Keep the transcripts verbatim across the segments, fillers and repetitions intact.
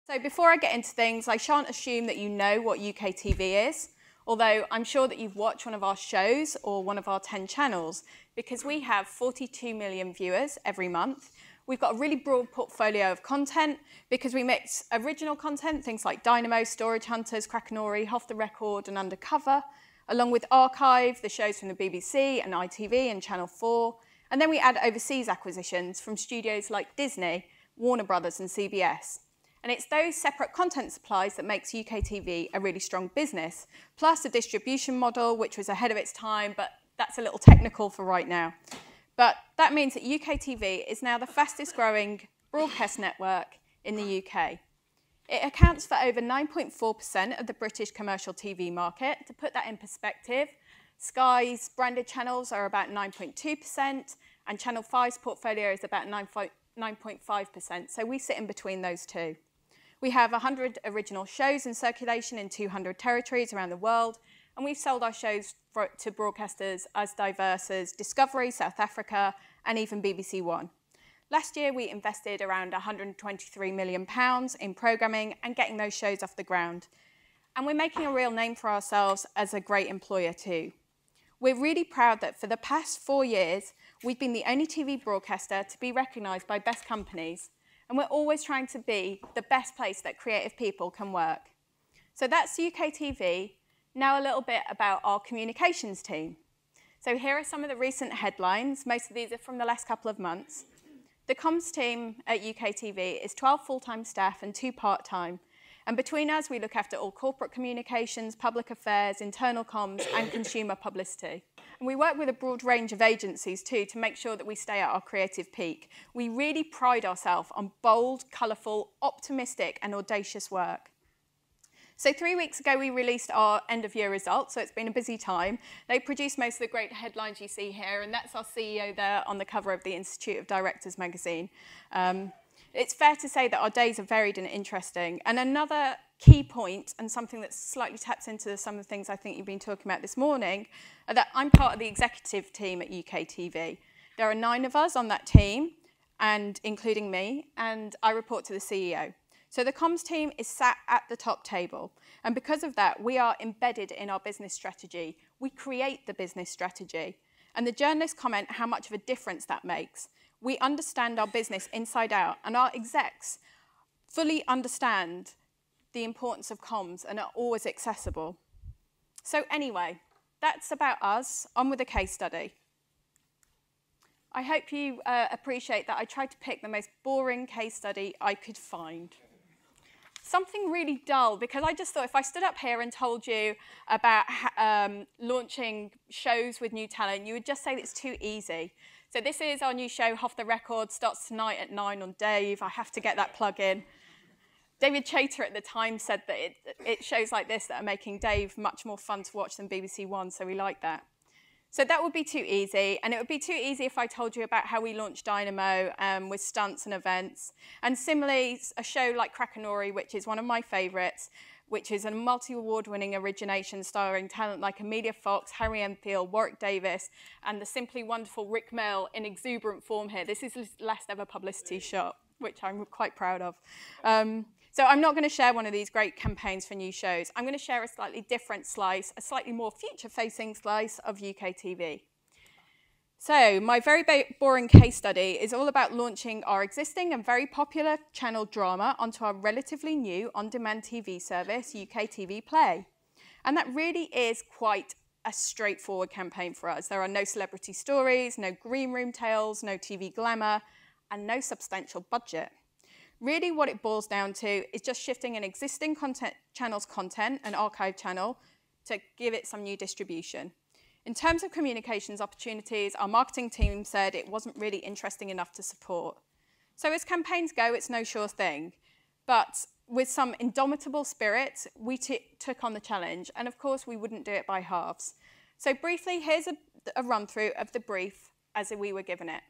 So before I get into things, I shan't assume that you know what U K T V is, although I'm sure that you've watched one of our shows or one of our ten channels, because we have forty-two million viewers every month. We've got a really broad portfolio of content because we mix original content, things like Dynamo, Storage Hunters, Crackanory, Hoff the Record and Undercover, along with archive, the shows from the B B C and I T V and Channel four. And then we add overseas acquisitions from studios like Disney, Warner Brothers and C B S. And it's those separate content supplies that makes U K T V a really strong business, plus a distribution model which was ahead of its time, but that's a little technical for right now. But that means that U K T V is now the fastest growing broadcast network in the U K. It accounts for over nine point four percent of the British commercial T V market. To put that in perspective, Sky's branded channels are about nine point two percent, and Channel five's portfolio is about nine point five percent, so we sit in between those two. We have one hundred original shows in circulation in two hundred territories around the world, and we've sold our shows for, to broadcasters as diverse as Discovery, South Africa, and even B B C One. Last year, we invested around one hundred twenty-three million pounds in programming and getting those shows off the ground. And we're making a real name for ourselves as a great employer too. We're really proud that for the past four years, we've been the only T V broadcaster to be recognised by Best Companies, and we're always trying to be the best place that creative people can work. So that's U K T V. Now a little bit about our communications team. So here are some of the recent headlines. Most of these are from the last couple of months. The comms team at U K T V is twelve full-time staff and two part-time. And between us, we look after all corporate communications, public affairs, internal comms, and consumer publicity. And we work with a broad range of agencies too to make sure that we stay at our creative peak. We really pride ourselves on bold, colourful, optimistic, and audacious work. So three weeks ago, we released our end-of-year results, so it's been a busy time. They produced most of the great headlines you see here, and that's our C E O there on the cover of the Institute of Directors magazine. Um, it's fair to say that our days are varied and interesting. And another key point, and something that slightly taps into some of the things I think you've been talking about this morning, are that I'm part of the executive team at U K T V. There are nine of us on that team, and including me, and I report to the C E O. So the comms team is sat at the top table. And because of that, we are embedded in our business strategy. We create the business strategy. And the journalists comment how much of a difference that makes. We understand our business inside out, and our execs fully understand the importance of comms and are always accessible. So anyway, that's about us. On with the case study. I hope you uh, appreciate that I tried to pick the most boring case study I could find. Something really dull, because I just thought if I stood up here and told you about um, launching shows with new talent, you would just say it's too easy. So this is our new show, Hoff the Record, starts tonight at nine on Dave. I have to get that plug in. David Chater at the time said that it, it shows like this that are making Dave much more fun to watch than B B C One, so we like that. So that would be too easy, and it would be too easy if I told you about how we launched Dynamo um, with stunts and events. And similarly, a show like Crackanory, which is one of my favourites, which is a multi-award winning origination starring talent like Amelia Fox, Harry Enfield, Warwick Davis, and the simply wonderful Rick Mill in exuberant form here. This is his last ever publicity shot, which I'm quite proud of. Um, So I'm not going to share one of these great campaigns for new shows. I'm going to share a slightly different slice, a slightly more future-facing slice of U K T V. So my very boring case study is all about launching our existing and very popular channel drama onto our relatively new on-demand T V service, U K T V Play. And that really is quite a straightforward campaign for us. There are no celebrity stories, no green room tales, no T V glamour, and no substantial budget. Really what it boils down to is just shifting an existing content channel's content, an archive channel, to give it some new distribution. In terms of communications opportunities, our marketing team said it wasn't really interesting enough to support. So as campaigns go, it's no sure thing. But with some indomitable spirit, we took on the challenge. And of course, we wouldn't do it by halves. So briefly, here's a, a run-through of the brief as we were given it.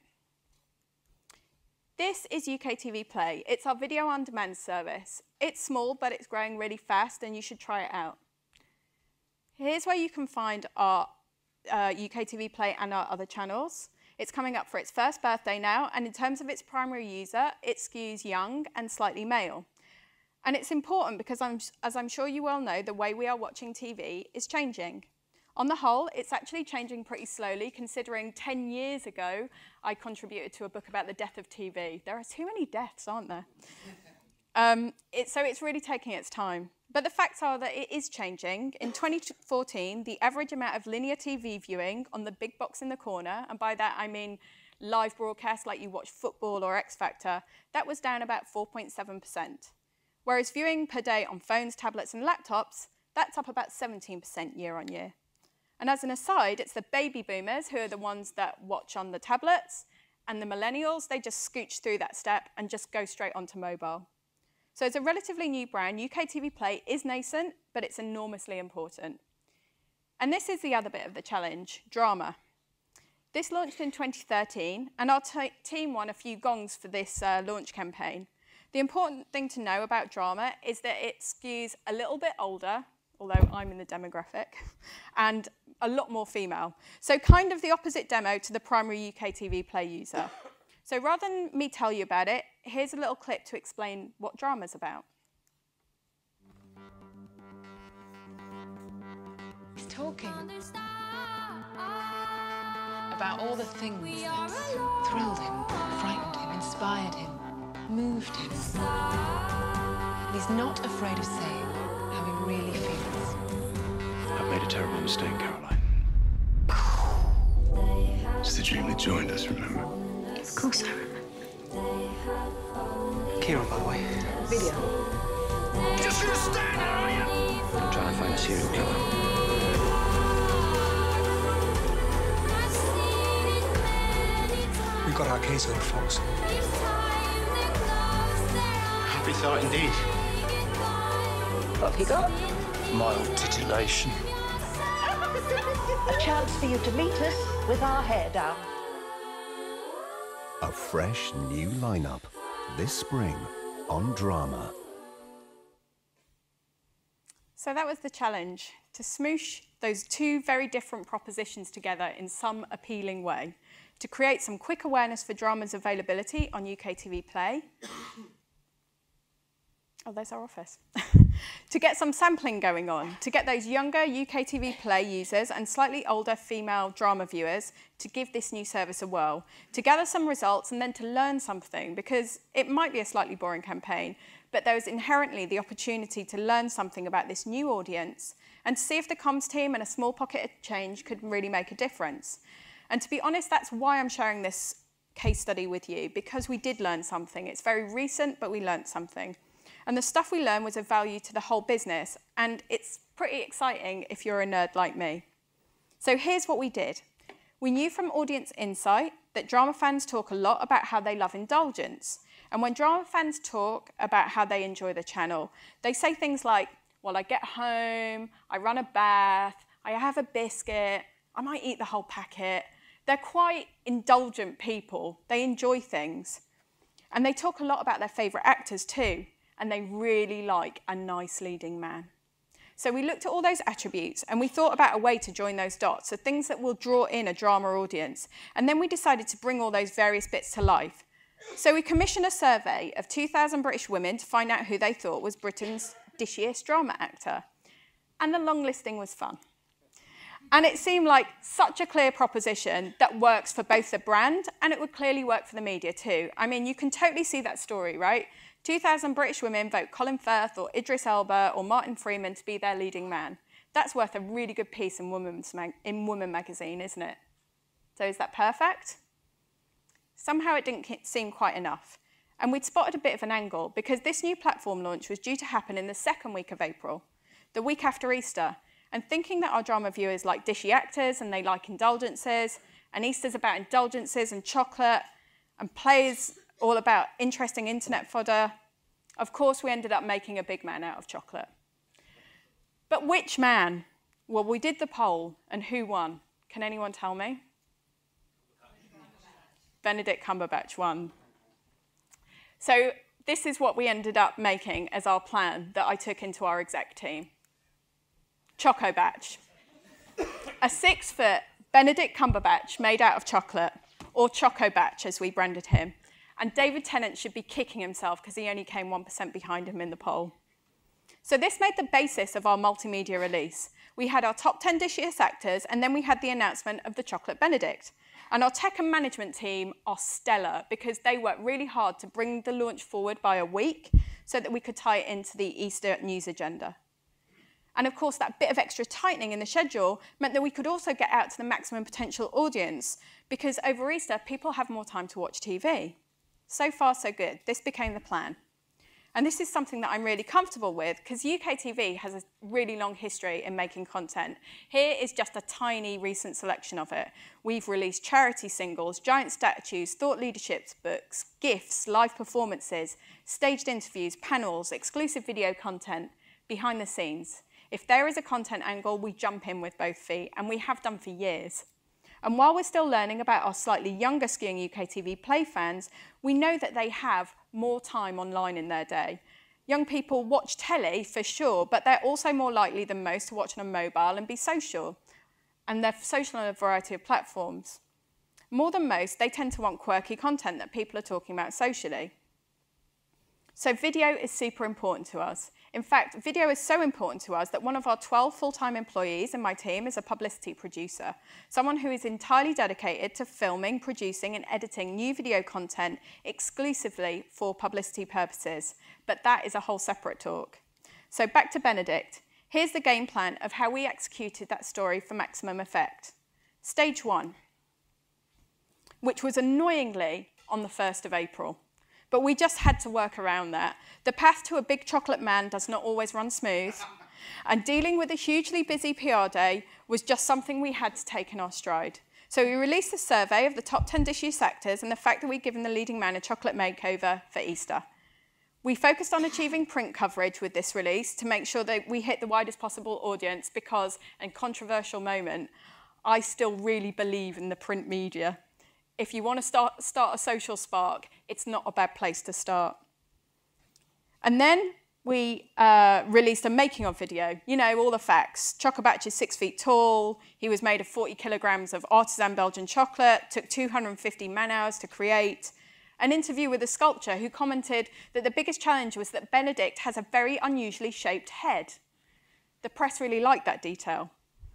This is U K T V Play. It's our video on demand service. It's small, but it's growing really fast, and you should try it out. Here's where you can find our uh, U K T V Play and our other channels. It's coming up for its first birthday now, and in terms of its primary user, it skews young and slightly male. And it's important because, I'm, as I'm sure you well know, the way we are watching T V is changing. On the whole, it's actually changing pretty slowly, considering ten years ago, I contributed to a book about the death of T V. There are too many deaths, aren't there? um, it, so it's really taking its time. But the facts are that it is changing. In twenty fourteen, the average amount of linear T V viewing on the big box in the corner, and by that I mean live broadcasts like you watch football or X Factor, that was down about four point seven percent. Whereas viewing per day on phones, tablets and laptops, that's up about seventeen percent year on year. And as an aside, it's the baby boomers who are the ones that watch on the tablets, and the millennials, they just scooch through that step and just go straight onto mobile. So as a relatively new brand, U K T V Play is nascent, but it's enormously important. And this is the other bit of the challenge, drama. This launched in twenty thirteen, and our team won a few gongs for this uh, launch campaign. The important thing to know about drama is that it skews a little bit older, although I'm in the demographic, and a lot more female. So kind of the opposite demo to the primary U K T V Play user. So rather than me tell you about it, here's a little clip to explain what drama's about. He's talking about all the things that thrilled him, frightened him, inspired him, moved him. And he's not afraid of saying how he really feels. I've made a terrible mistake, Caroline. It's the dream that joined us, remember? Of course I remember. Kieran, by the way. Video. Just gonna stand there, are you? I'm trying to find a serial killer. We've got our case on Fox. Happy thought indeed. What have you got? Mild titillation. A chance for you to meet us with our hair down. A fresh new lineup this spring on Drama. So that was the challenge, to smoosh those two very different propositions together in some appealing way, to create some quick awareness for drama's availability on U K T V Play. Oh, there's our office. To get some sampling going on, to get those younger U K T V Play users and slightly older female drama viewers to give this new service a whirl, to gather some results and then to learn something, because it might be a slightly boring campaign, but there is inherently the opportunity to learn something about this new audience and to see if the comms team and a small pocket of change could really make a difference. And to be honest, that's why I'm sharing this case study with you, because we did learn something. It's very recent, but we learned something. And the stuff we learned was of value to the whole business, and it's pretty exciting if you're a nerd like me. So here's what we did. We knew from audience insight that drama fans talk a lot about how they love indulgence. And when drama fans talk about how they enjoy the channel, they say things like, well, I get home, I run a bath, I have a biscuit, I might eat the whole packet. They're quite indulgent people. They enjoy things. And they talk a lot about their favourite actors too. And they really like a nice leading man. So we looked at all those attributes and we thought about a way to join those dots, so things that will draw in a drama audience. And then we decided to bring all those various bits to life. So we commissioned a survey of two thousand British women to find out who they thought was Britain's dishiest drama actor. And the long listing was fun. And it seemed like such a clear proposition that works for both the brand and it would clearly work for the media too. I mean, you can totally see that story, right? two thousand British women vote Colin Firth or Idris Elba or Martin Freeman to be their leading man. That's worth a really good piece in Woman's mag in Woman magazine, isn't it? So is that perfect? Somehow it didn't seem quite enough. And we'd spotted a bit of an angle because this new platform launch was due to happen in the second week of April, the week after Easter. And thinking that our drama viewers like dishy actors and they like indulgences, and Easter's about indulgences and chocolate, and Play's all about interesting internet fodder, of course we ended up making a big man out of chocolate. But which man? Well, we did the poll, and who won? Can anyone tell me? Benedict Cumberbatch won. So this is what we ended up making as our plan that I took into our exec team. Choco Batch. A six-foot Benedict Cumberbatch made out of chocolate, or Choco Batch as we branded him. And David Tennant should be kicking himself because he only came one percent behind him in the poll. So this made the basis of our multimedia release. We had our top ten dishiest actors, and then we had the announcement of the Chocolate Benedict. And our tech and management team are stellar because they worked really hard to bring the launch forward by a week so that we could tie it into the Easter news agenda. And of course, that bit of extra tightening in the schedule meant that we could also get out to the maximum potential audience because over Easter, people have more time to watch T V. So far, so good. This became the plan. And this is something that I'm really comfortable with because U K T V has a really long history in making content. Here is just a tiny recent selection of it. We've released charity singles, giant statues, thought leadership books, gifts, live performances, staged interviews, panels, exclusive video content, behind the scenes. If there is a content angle, we jump in with both feet, and we have done for years. And while we're still learning about our slightly younger skewing U K T V Play fans, we know that they have more time online in their day. Young people watch telly for sure, but they're also more likely than most to watch on a mobile and be social. And they're social on a variety of platforms. More than most, they tend to want quirky content that people are talking about socially. So video is super important to us. In fact, video is so important to us that one of our twelve full-time employees in my team is a publicity producer, someone who is entirely dedicated to filming, producing, and editing new video content exclusively for publicity purposes. But that is a whole separate talk. So back to Benedict. Here's the game plan of how we executed that story for maximum effect. Stage one, which was annoyingly on the first of April. But we just had to work around that. The path to a big chocolate man does not always run smooth, and dealing with a hugely busy P R day was just something we had to take in our stride. So we released a survey of the top ten dishiest actors and the fact that we'd given the leading man a chocolate makeover for Easter. We focused on achieving print coverage with this release to make sure that we hit the widest possible audience because, and controversial moment, I still really believe in the print media. If you want to start, start a social spark, it's not a bad place to start. And then we uh, released a making of video. You know, all the facts. Chocobatch is six feet tall. He was made of forty kilograms of artisan Belgian chocolate. Took two hundred fifty man hours to create. An interview with a sculptor who commented that the biggest challenge was that Benedict has a very unusually shaped head. The press really liked that detail.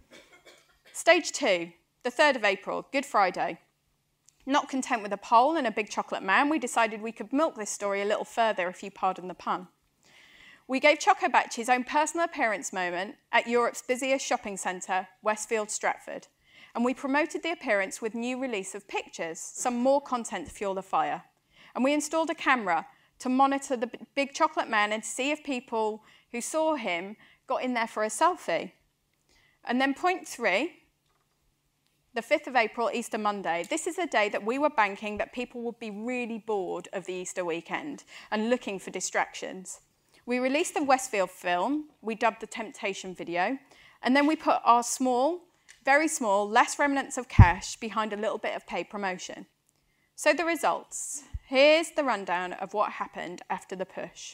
Stage two, the third of April, Good Friday. Not content with a poll and a big chocolate man, we decided we could milk this story a little further, if you pardon the pun. We gave Chocobatch his own personal appearance moment at Europe's busiest shopping centre, Westfield Stratford, and we promoted the appearance with new release of pictures, some more content to fuel the fire. And we installed a camera to monitor the big chocolate man and to see if people who saw him got in there for a selfie. And then point three, the fifth of April, Easter Monday. This is a day that we were banking that people would be really bored of the Easter weekend and looking for distractions. We released the Westfield film, we dubbed the Temptation video, and then we put our small, very small, less remnants of cash behind a little bit of paid promotion. So the results. Here's the rundown of what happened after the push.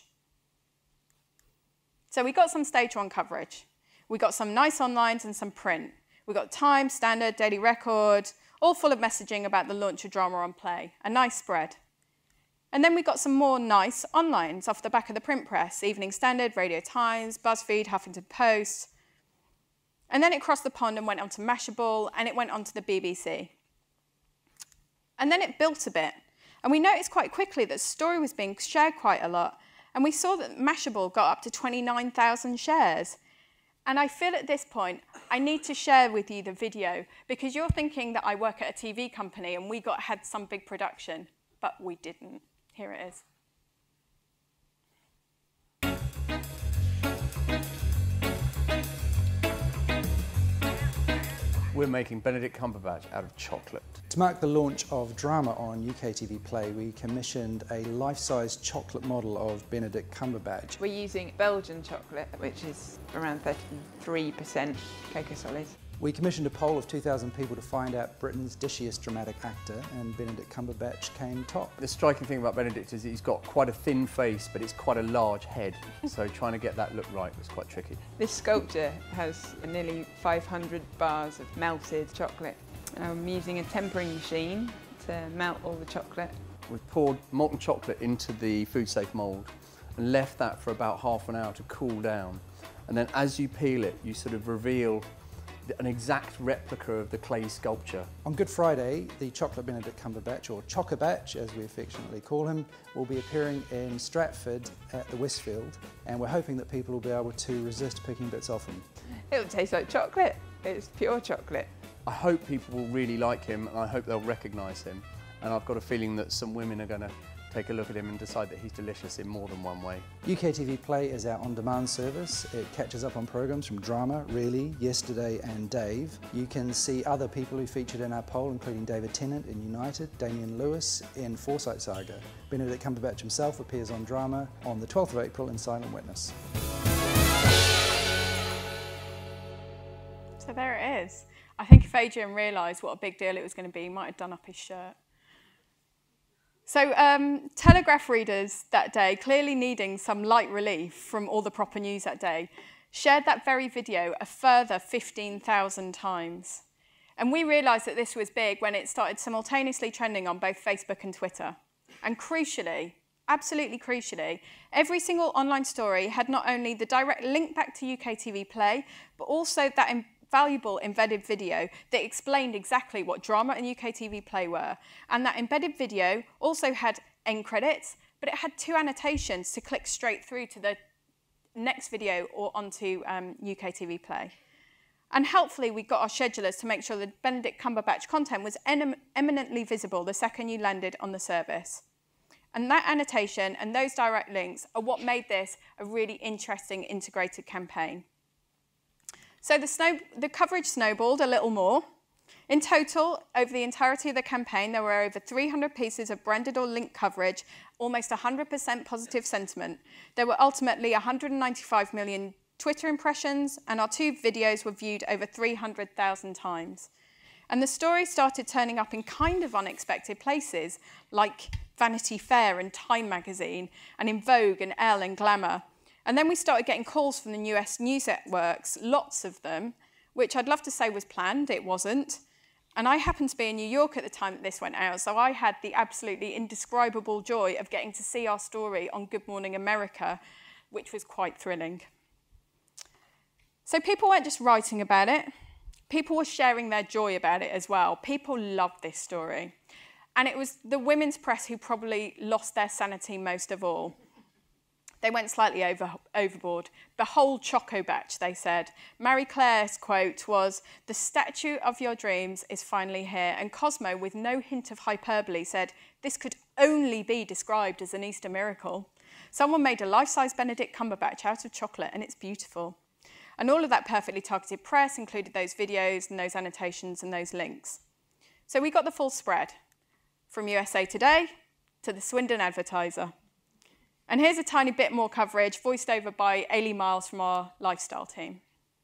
So we got some stage one coverage. We got some nice onlines and some print. We got Time, Standard, Daily Record, all full of messaging about the launch of Drama on Play. A nice spread. And then we got some more nice onlines off the back of the print press. Evening Standard, Radio Times, BuzzFeed, Huffington Post. And then it crossed the pond and went on to Mashable, and it went on to the B B C. And then it built a bit. And we noticed quite quickly that the story was being shared quite a lot. And we saw that Mashable got up to twenty-nine thousand shares. And I feel at this point, I need to share with you the video because you're thinking that I work at a T V company and we got had some big production, but we didn't. Here it is. We're making Benedict Cumberbatch out of chocolate. To mark the launch of Drama on U K T V Play, we commissioned a life-size chocolate model of Benedict Cumberbatch. We're using Belgian chocolate, which is around thirty-three percent cocoa solids. We commissioned a poll of two thousand people to find out Britain's dishiest dramatic actor, and Benedict Cumberbatch came top. The striking thing about Benedict is he's got quite a thin face, but it's quite a large head. So trying to get that look right was quite tricky. This sculpture has nearly five hundred bars of melted chocolate. I'm using a tempering machine to melt all the chocolate. We poured molten chocolate into the food-safe mould and left that for about half an hour to cool down. And then as you peel it, you sort of reveal an exact replica of the clay sculpture. On Good Friday, the chocolate Benedict Cumberbatch, or Chocobatch as we affectionately call him, will be appearing in Stratford at the Westfield, and we're hoping that people will be able to resist picking bits off him. It'll taste like chocolate. It's pure chocolate. I hope people will really like him, and I hope they'll recognise him. And I've got a feeling that some women are going to take a look at him and decide that he's delicious in more than one way. U K T V Play is our on-demand service. It catches up on programmes from Drama, Really, Yesterday and Dave. You can see other people who featured in our poll, including David Tennant in United, Damian Lewis in Forsyte Saga. Benedict Cumberbatch himself appears on Drama on the twelfth of April in Silent Witness. So there it is. I think if Adrian realised what a big deal it was going to be, he might have done up his shirt. So um, Telegraph readers that day, clearly needing some light relief from all the proper news that day, shared that very video a further fifteen thousand times. And we realised that this was big when it started simultaneously trending on both Facebook and Twitter. And crucially, absolutely crucially, every single online story had not only the direct link back to U K T V Play, but also that valuable embedded video that explained exactly what Drama and U K T V Play were. And that embedded video also had end credits, but it had two annotations to click straight through to the next video or onto um, U K T V Play. And helpfully, we got our schedulers to make sure the Benedict Cumberbatch content was em eminently visible the second you landed on the service. And that annotation and those direct links are what made this a really interesting integrated campaign. So the, snow, the coverage snowballed a little more. In total, over the entirety of the campaign, there were over three hundred pieces of branded or linked coverage, almost one hundred percent positive sentiment. There were ultimately one hundred ninety-five million Twitter impressions, and our two videos were viewed over three hundred thousand times. And the story started turning up in kind of unexpected places, like Vanity Fair and Time magazine, and in Vogue and Elle and Glamour. And then we started getting calls from the U S news networks, lots of them, which I'd love to say was planned, it wasn't. And I happened to be in New York at the time that this went out, so I had the absolutely indescribable joy of getting to see our story on Good Morning America, which was quite thrilling. So people weren't just writing about it, people were sharing their joy about it as well. People loved this story. And it was the women's press who probably lost their sanity most of all. They went slightly over, overboard. Behold Chocobatch, they said. Marie Claire's quote was, "The statue of your dreams is finally here." And Cosmo, with no hint of hyperbole, said, "This could only be described as an Easter miracle. Someone made a life-size Benedict Cumberbatch out of chocolate, and it's beautiful." And all of that perfectly targeted press included those videos and those annotations and those links. So we got the full spread, from U S A Today to the Swindon Advertiser. And here's a tiny bit more coverage, voiced over by Ailey Miles from our lifestyle team.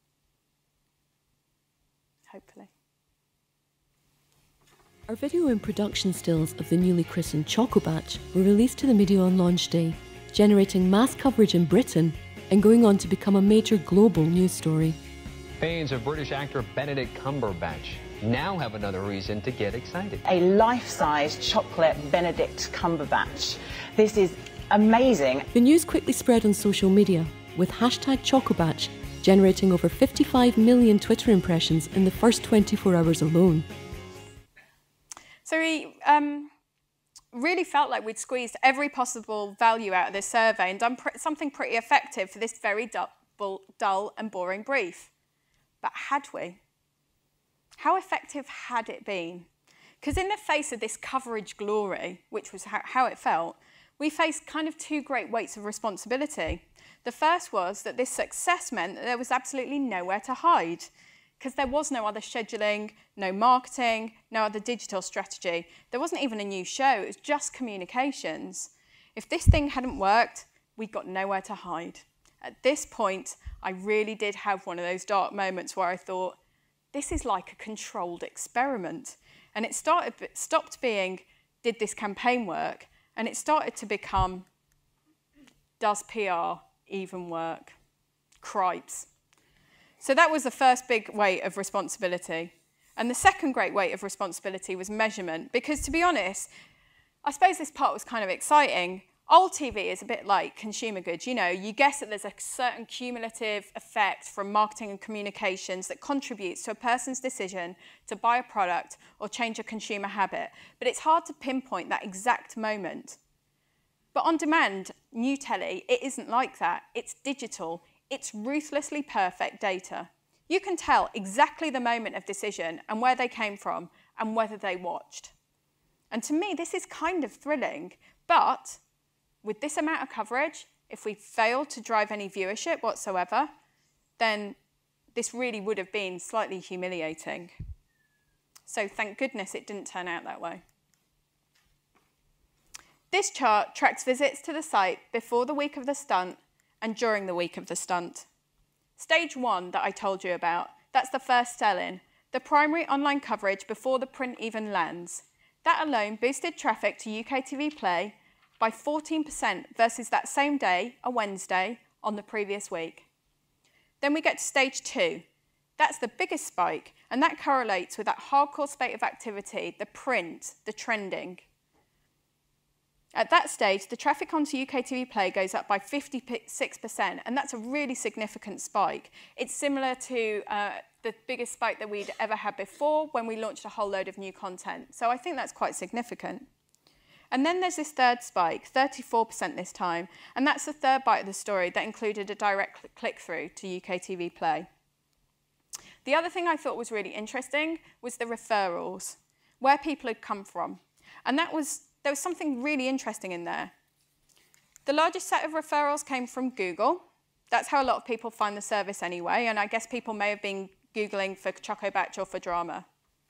Hopefully. Our video and production stills of the newly christened Chocobatch were released to the media on launch day, generating mass coverage in Britain and going on to become a major global news story. Fans of British actor Benedict Cumberbatch now have another reason to get excited. A life-size chocolate Benedict Cumberbatch. This is amazing. The news quickly spread on social media, with hashtag Chocobatch generating over fifty-five million Twitter impressions in the first twenty-four hours alone. So we um, really felt like we'd squeezed every possible value out of this survey and done pr something pretty effective for this very dull, dull and boring brief. But had we? How effective had it been? Because in the face of this coverage glory, which was how, how it felt, we faced kind of two great weights of responsibility. The first was that this success meant that there was absolutely nowhere to hide, because there was no other scheduling, no marketing, no other digital strategy. There wasn't even a new show, it was just communications. If this thing hadn't worked, we'd got nowhere to hide. At this point, I really did have one of those dark moments where I thought, this is like a controlled experiment. And it started, stopped being, did this campaign work? And it started to become, does P R even work? Cripes. So that was the first big weight of responsibility. And the second great weight of responsibility was measurement. Because to be honest, I suppose this part was kind of exciting. Old T V is a bit like consumer goods. You know, you guess that there's a certain cumulative effect from marketing and communications that contributes to a person's decision to buy a product or change a consumer habit. But it's hard to pinpoint that exact moment. But on demand, new telly, it isn't like that. It's digital. It's ruthlessly perfect data. You can tell exactly the moment of decision and where they came from and whether they watched. And to me, this is kind of thrilling. But with this amount of coverage, if we failed to drive any viewership whatsoever, then this really would have been slightly humiliating. So thank goodness it didn't turn out that way. This chart tracks visits to the site before the week of the stunt and during the week of the stunt. Stage one that I told you about, that's the first sell-in, the primary online coverage before the print even lands. That alone boosted traffic to U K T V Play by fourteen percent versus that same day, a Wednesday, on the previous week. Then we get to stage two. That's the biggest spike, and that correlates with that hardcore spate of activity, the print, the trending. At that stage, the traffic onto U K T V Play goes up by fifty-six percent, and that's a really significant spike. It's similar to uh, the biggest spike that we'd ever had before when we launched a whole load of new content. So I think that's quite significant. And then there's this third spike, thirty-four percent this time, and that's the third bite of the story that included a direct click-through to U K T V Play. The other thing I thought was really interesting was the referrals, where people had come from. And that was There was something really interesting in there. The largest set of referrals came from Google. That's how a lot of people find the service anyway, and I guess people may have been Googling for Choco Batch or for drama.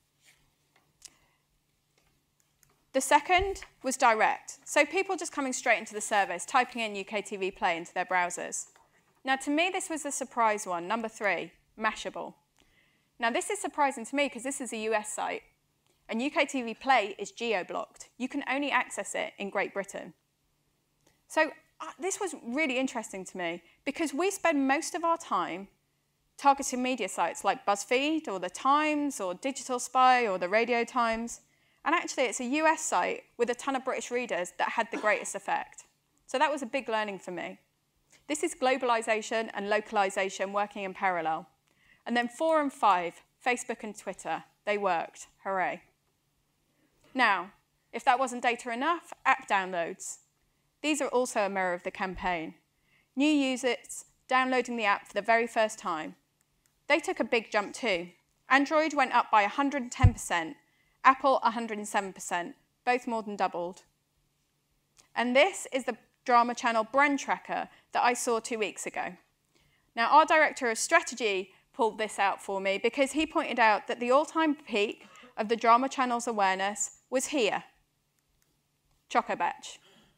The second was direct, so people just coming straight into the service, typing in U K T V Play into their browsers. Now, to me, this was the surprise one, number three, Mashable. Now, this is surprising to me because this is a U S site. And U K T V Play is geo-blocked. You can only access it in Great Britain. So uh, this was really interesting to me because we spend most of our time targeting media sites like BuzzFeed or The Times or Digital Spy or the Radio Times. And actually, it's a U S site with a ton of British readers that had the greatest effect. So that was a big learning for me. This is globalization and localization working in parallel. And then four and five, Facebook and Twitter, they worked. Hooray. Now, if that wasn't data enough, app downloads. These are also a mirror of the campaign. New users downloading the app for the very first time. They took a big jump too. Android went up by one hundred ten percent, Apple one hundred seven percent, both more than doubled. And this is the drama channel brand tracker that I saw two weeks ago. Now, our director of strategy pulled this out for me because he pointed out that the all-time peak of the drama channel's awareness was here, Choco Batch.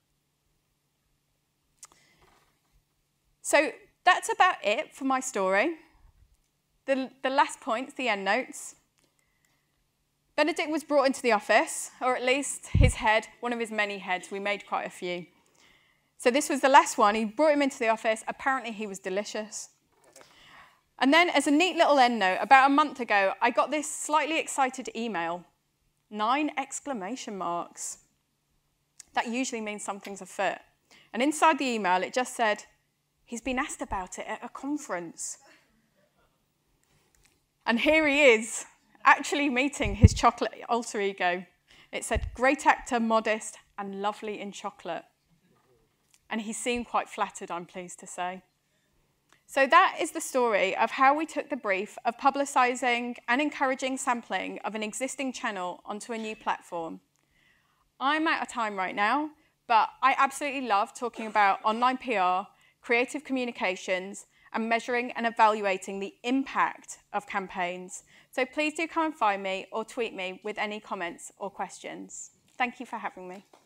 So that's about it for my story. The, the last points, the end notes. Benedict was brought into the office, or at least his head, one of his many heads. We made quite a few. So this was the last one. He brought him into the office. Apparently he was delicious. And then as a neat little end note, about a month ago, I got this slightly excited email. Nine exclamation marks. That usually means something's afoot. And inside the email, it just said, he's been asked about it at a conference. And here he is, actually meeting his chocolate alter ego. It said, great actor, modest, and lovely in chocolate. And he seemed quite flattered, I'm pleased to say. So that is the story of how we took the brief of publicising and encouraging sampling of an existing channel onto a new platform. I'm out of time right now, but I absolutely love talking about online P R, creative communications, and measuring and evaluating the impact of campaigns. So please do come and find me or tweet me with any comments or questions. Thank you for having me.